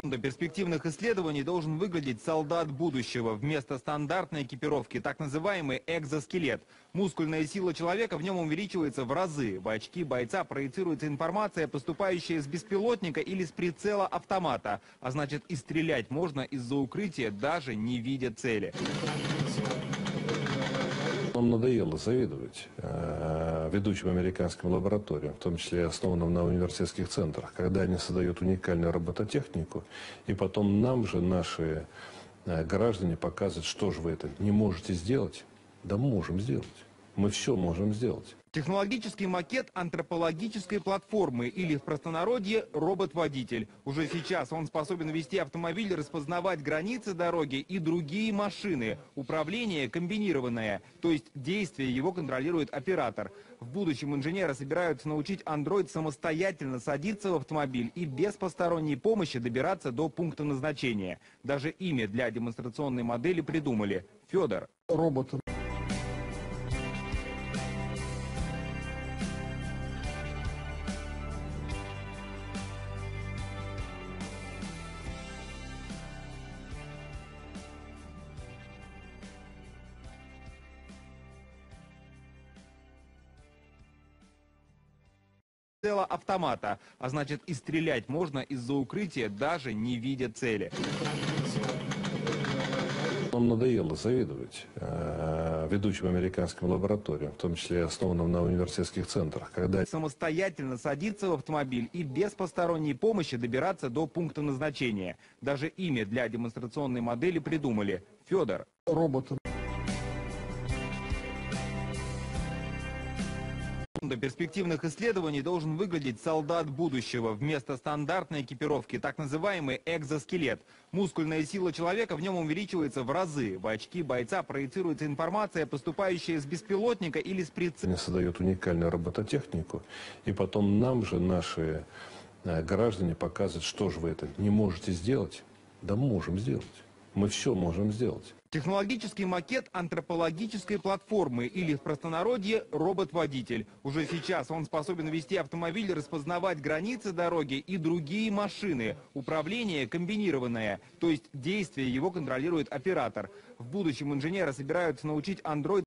До перспективных исследований должен выглядеть солдат будущего. Вместо стандартной экипировки так называемый экзоскелет. Мускульная сила человека в нем увеличивается в разы. В очки бойца проецируется информация, поступающая с беспилотника или с прицела автомата. А значит, и стрелять можно из-за укрытия, даже не видя цели. Нам надоело завидовать ведущим американским лабораториям, в том числе основанным на университетских центрах, когда они создают уникальную робототехнику, и потом нам же наши граждане показывают, что же вы это не можете сделать. Да можем сделать. Мы все можем сделать. Технологический макет антропологической платформы или в простонародье робот-водитель. Уже сейчас он способен вести автомобиль, распознавать границы дороги и другие машины. Управление комбинированное, то есть действие его контролирует оператор. В будущем инженеры собираются научить андроид самостоятельно садиться в автомобиль и без посторонней помощи добираться до пункта назначения. Даже имя для демонстрационной модели придумали – Федор. Робот. Прицела автомата, а значит, и стрелять можно из-за укрытия, даже не видя цели. Нам надоело завидовать ведущим американским лабораториям, в том числе основанным на университетских центрах, когда Самостоятельно садиться в автомобиль и без посторонней помощи добираться до пункта назначения. Даже имя для демонстрационной модели придумали – Федор. Робот. До перспективных исследований должен выглядеть солдат будущего. Вместо стандартной экипировки так называемый экзоскелет. Мускульная сила человека в нем увеличивается в разы. В очки бойца проецируется информация, поступающая с беспилотника или с прицела. они создают уникальную робототехнику, и потом нам же наши граждане показывают, что же вы это не можете сделать. Да можем сделать. Мы все можем сделать. Технологический макет антропологической платформы или в простонародье робот-водитель. Уже сейчас он способен вести автомобиль, распознавать границы дороги и другие машины. Управление комбинированное, то есть действие его контролирует оператор. В будущем инженеры собираются научить андроид